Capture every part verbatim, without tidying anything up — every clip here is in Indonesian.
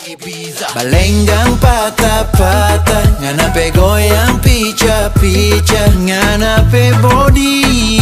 Ibiza. Balenggang patah-patah, nganape goyang pica-pica, nganape body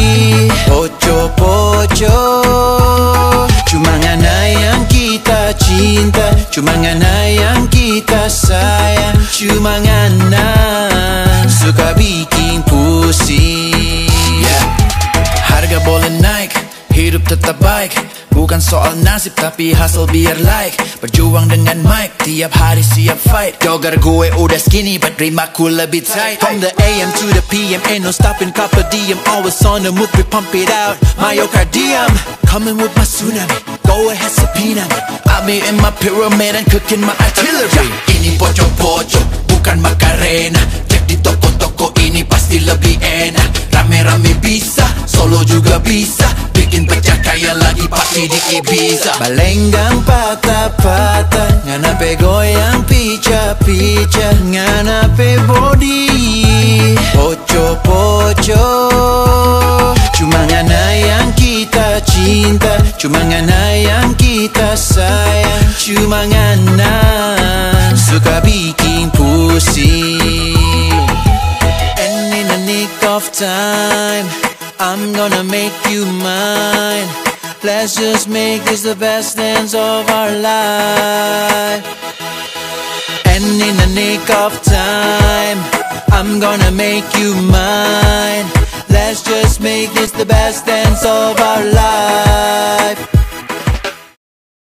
poco-poco. Cuma ngana yang kita cinta, cuma ngana yang kita sayang, cuma ngana suka bikin pusing. Yeah. Harga boleh naik, hidup tetap baik. Bukan soal nasib tapi hasil biar like. Berjuang dengan mic, tiap hari siap fight. Jogger gue udah skinny but rimaku lebih tight. From the A M to the P M, ain't no stopping, copper diem. Always on the move, we pump it out, myocardium. Coming with my tsunami, go ahead subpoena. I'm in my pyramid and cooking my artillery. Ini poco-poco, bukan makarena. Cek di toko-toko ini pasti lebih enak. Rame-rame bisa, solo juga bisa. Bikin pecah kaya lagi pasti di Ibiza. Balenggang patah-patah, nganape goyang pica-pica, nganape body poco-poco. Cuma ngana yang kita cinta, cuma ngana yang kita sayang, cuma ngana suka bikin pusing. And in the nick of time, I'm gonna make you mine. Let's just make this the best dance of our life. And in the nick of time, I'm gonna make you mine. Let's just make this the best dance of our life.